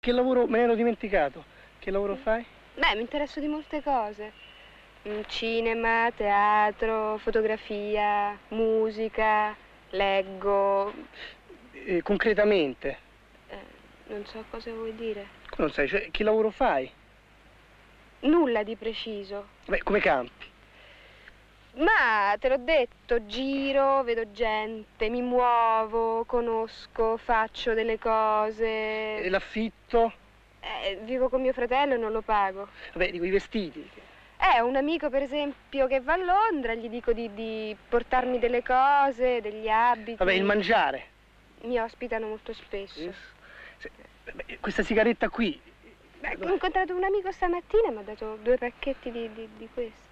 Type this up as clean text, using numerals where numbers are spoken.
Che lavoro, me ne ero dimenticato. Che lavoro fai? Beh, mi interesso di molte cose. Cinema, teatro, fotografia, musica, leggo. Concretamente? Non so cosa vuoi dire. Come non sai, cioè, che lavoro fai? Nulla di preciso. Beh, come campi? Ma te l'ho detto, giro, vedo gente, mi muovo, conosco, faccio delle cose. E l'affitto? Vivo con mio fratello e non lo pago. Vabbè, dico i vestiti. Un amico per esempio che va a Londra, gli dico di portarmi delle cose, degli abiti. Vabbè, il mangiare. Mi ospitano molto spesso. Beh, questa sigaretta qui. Beh, ho incontrato un amico stamattina e mi ha dato 2 pacchetti di questo.